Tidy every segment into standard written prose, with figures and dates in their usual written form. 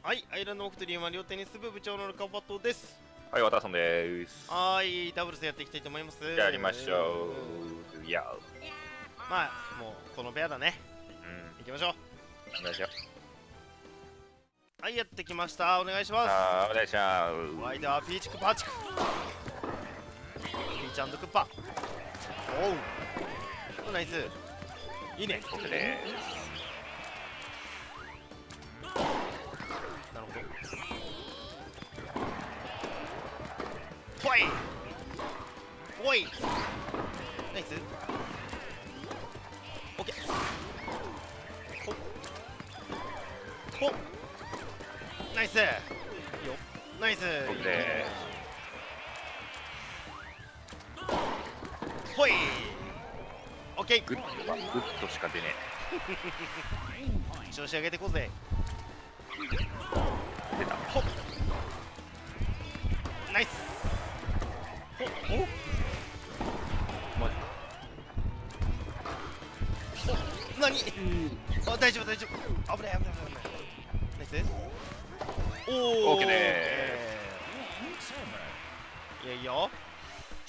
はい、アイランドモクトリーは両手にスブ部長のルカバトです。 はい、ワタソンです。 はい、ダブルスやっていきたいと思います。 やりましょう。いや。 まあ、もうこのペアだね。行きましょう。 お願いします。 はい、やってきました。お願いします。 お願いします。 お相手はピーチクパーチク。ピーチ&クッパ。おう。ナイス。いいね。 僕です。 なるほど。ほいほいナイス。オッケー。ほっほっナイスよナイス僕です。 ほいオッケー。 グッとしか出ね調子上げていこうぜ。 え。出た。 ほっナイスほっほっマジか。 ほっ何あ、大丈夫大丈夫。危ない危ない危ない。ナイス。おおオッケーでー。いいよ。ク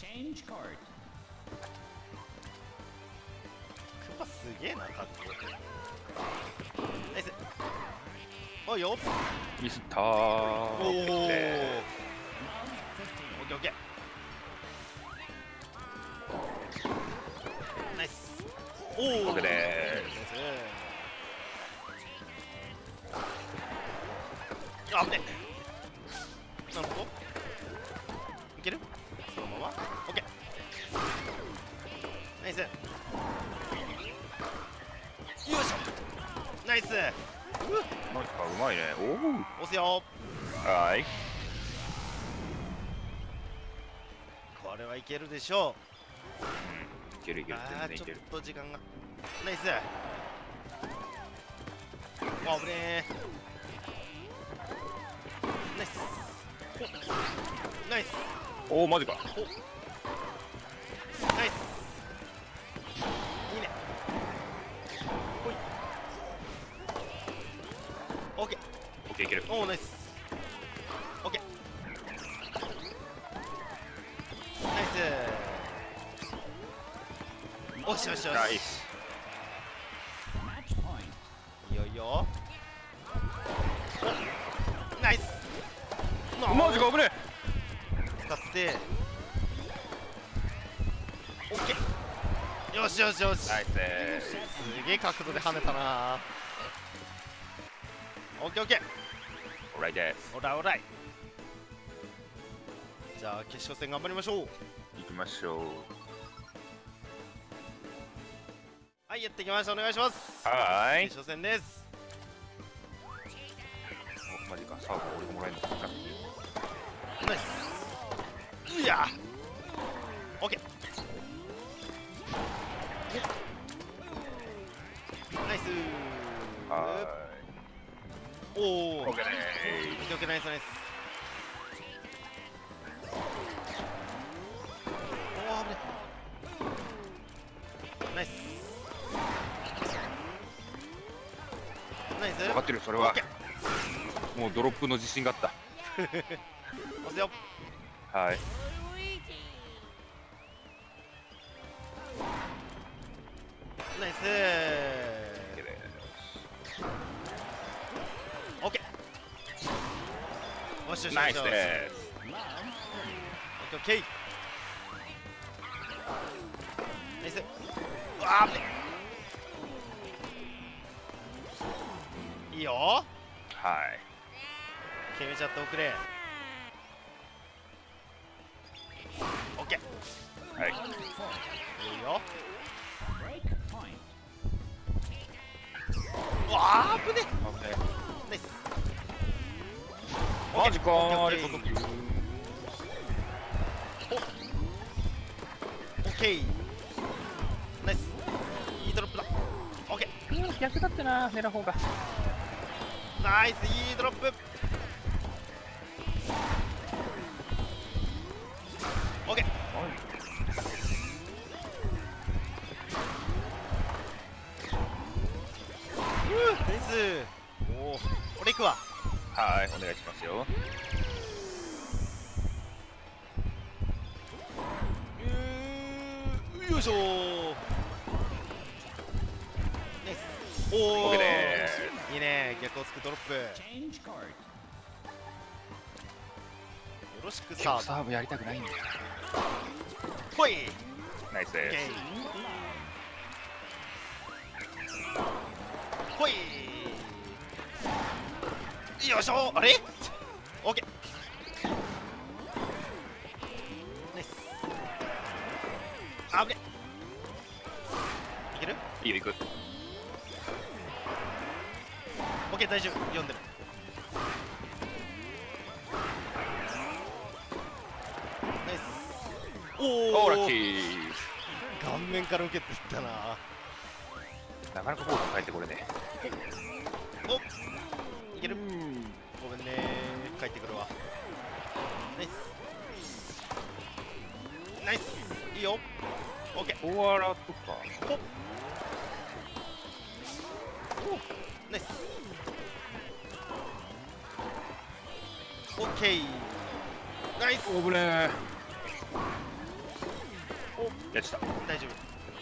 ッパすげえな、かっこナイス。おいよ。 ミスったー。 おおオッケーオッケーオッケーナイス。おおオッケーでナイス。あぶねなるほど。いけるそのままオッケーナイス。よいしょナイス。 す。なんかうまいね。おお。 押すよ。 はい。 これはいけるでしょいけるいけう。 る。 ああちょっ全然いける。 と時間がナイス。あぶねえナイスおナイスおお、マジか。 おナイスいいねほいオッケーオッケーいける。 おおナイスオッケーナイスおしよしよしナイス。 いいよいいよおナイスマジか、危ね使ってオッケーよしよしよしえ。ナイスですげえ角度で跳ねたな。オッケーオッケーす。オーライです。 オライオライ。じゃあ決勝戦頑張りましょう。 行きましょう。 はいやってきました。お願いします。 はーい。 決勝戦です。 お、マジか。サーブ俺がもらえるのか。 ナイス。いやオッケーナイスはおおーい。オッケーでオッケーオッケーナイスナイス。おお危ねナイスナイス。 分かってる、それはオッケーもうドロップの自信があった。 押すよ。 はい。 ナイスオッケー。よしよしよしよし。 ナイスです。 オッケーオッケー。ナイス。うわー危ねいいよ。 はい。 決めちゃっておくれ。オッケーはい。 いいよ。うわー危ねナイス。 マジかー。ありがとう。 オッケーナイス。いいドロップだ。オッケ逆だってな、狙う方が。 ーナイスいいドロップ。オッケーナイス。おお俺行くわ。 はい、お願いしますよ。 よいしょー。ナイス。おお。 OK でいいね、逆をつくドロップ。よろしくす。 サーブ。 サーブやりたくないんだよ。 ほい。 ナイスオッケです。 ー。ほい。よいしょ。あれ？オッケー。ナイス。あぶね。いける？ いいよ、行く。 オッケー、大丈夫。読んでる。ナイス。おお。 おー、ラッキー。 顔面から受けていったな。 なかなかボールも返ってこれね。 お、いける。ごめんね、帰ってくるわ。ナイスナイス、いいよ。オッケー。 フォワードとか。 ナイス。オッケー。ナイス。 おぶねー。お、やっちゃった。 大丈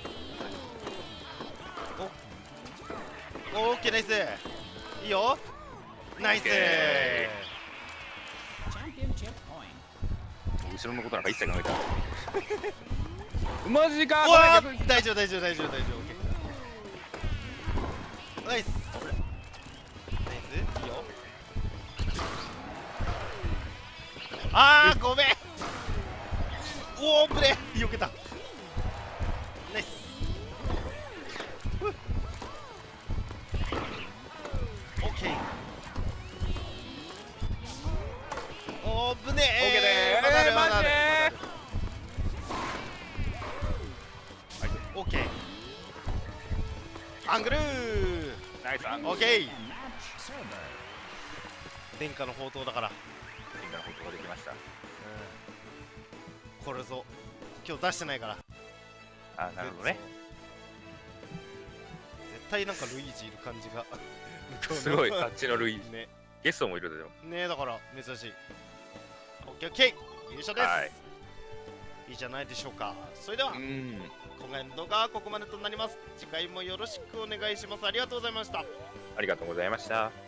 夫。お、オッケー、ナイス。いいよ。ナイス。 オッケ後ろのことなんか一切考えてない。マジかうわこれー、大丈夫大丈夫大丈夫大丈夫。オッケー。ナイス。ナイス、いいよ。あー、ごめん。おー、ブレー、避けた。ナイス。オッケー。おー、ぶねー。 オッケーでーすまだあるまだあるマジでオッケー。アングルー。 ナイスアングル。 オッケー。殿下の宝刀だから。 みんなのことができました。 これぞ今日出してないから。 あ、なるほどね。 絶対なんかルイージいる感じが向こうのすごい、あっちのルイねゲストもいるでしょ。 ね、だから珍しい。オッケーオッケー、優勝です。 はい。 いいじゃないでしょうか。それではうん。 今回の動画はここまでとなります。次回もよろしくお願いします。ありがとうございました。 ありがとうございました。